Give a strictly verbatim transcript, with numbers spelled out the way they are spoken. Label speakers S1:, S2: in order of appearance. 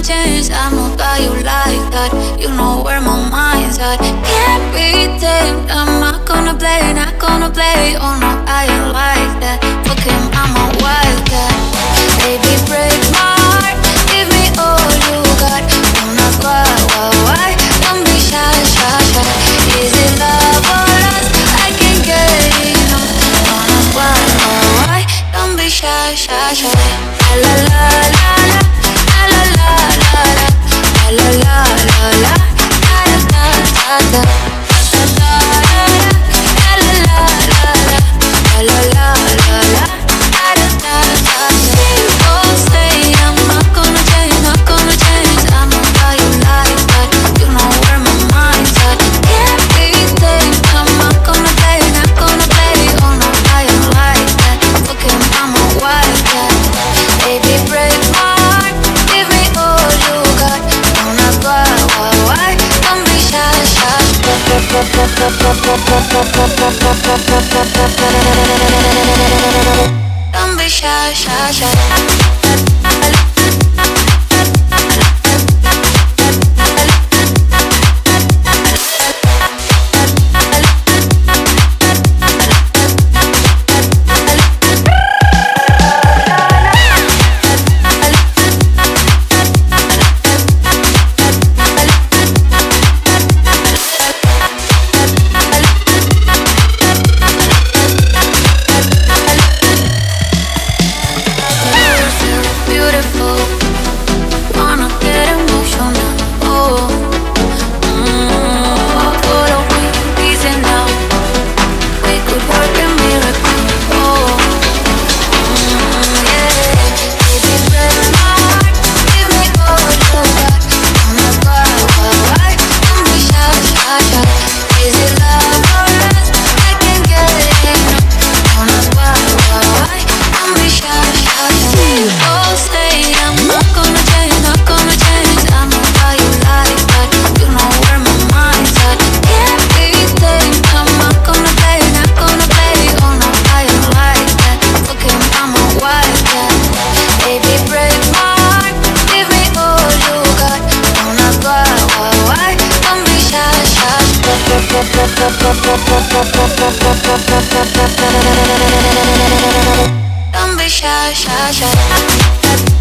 S1: change. I know that you like that. You know where my mind's at. Can't be tamed. I'm not gonna play, not gonna play. Oh no, I ain't like that. Fuck him, I'm a wildcat. Baby, break my heart. Give me all you got. Don't ask why, why, why. Don't be shy, shy, shy. Is it love or lust? I can't get enough. Don't ask why, why, why. Don't be shy, shy, shy. La la la la. La la la la. La la la la. Da da da da. Da da da da. La la la la. La la la la. Da da da da. People say I'm not gonna change, not gonna change. I know how you like that. You know where my mind's at. Can't be tamed. I'm not gonna play, not gonna play. Oh no, I ain't like that. Fuck him, I'm a wildcat. Baby, break my heart. Give me all you got. Don't ask why, why, why. Don't be shy, shy. Don't be shy, shy, shy. Don't be shy, shy, shy.